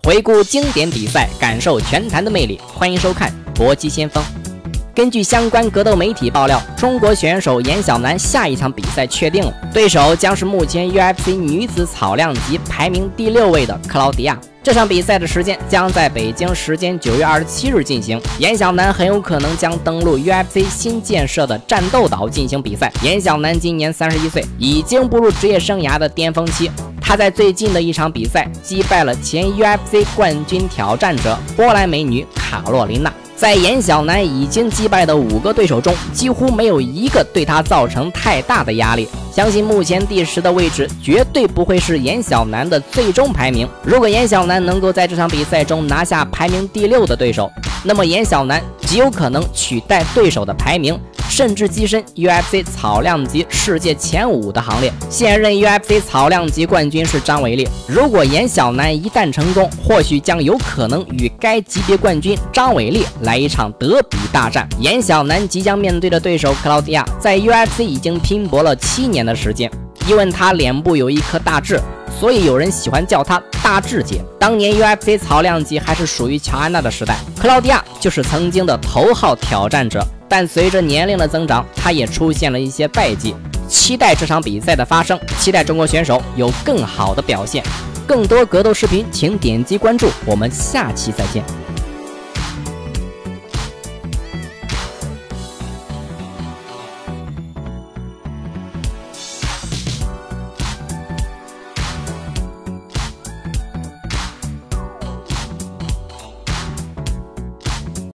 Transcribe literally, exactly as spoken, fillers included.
回顾经典比赛，感受拳坛的魅力。欢迎收看搏击先锋。根据相关格斗媒体爆料，中国选手严晓楠下一场比赛确定了，对手将是目前 U F C 女子草量级排名第六位的克劳迪亚。这场比赛的时间将在北京时间九月二十七日进行，严晓楠很有可能将登陆 U F C 新建设的战斗岛进行比赛。严晓楠今年三十一岁，已经步入职业生涯的巅峰期。他在最近的一场比赛击败了前 U F C 冠军挑战者波兰美女卡洛琳娜。在严晓楠已经击败的五个对手中，几乎没有一个对他造成太大的压力。相信目前第十的位置绝对不会是严晓楠的最终排名。如果严晓楠能够在这场比赛中拿下排名第六的对手，那么严晓楠极有可能取代对手的排名，甚至跻身 U F C 草量级世界前五的行列。现任 U F C 草量级冠军是张伟丽，如果严晓楠一旦成功，或许将有可能与该级别冠军张伟丽来一场德比大战。严晓楠即将面对的对手克劳迪亚，在 U F C 已经拼搏了七年的时间，因为他脸部有一颗大痣，所以有人喜欢叫他大痣姐。当年 U F C 草量级还是属于乔安娜的时代，克劳迪亚就是曾经的头号挑战者，但随着年龄的增长，他也出现了一些败绩。期待这场比赛的发生，期待中国选手有更好的表现。更多格斗视频请点击关注，我们下期再见。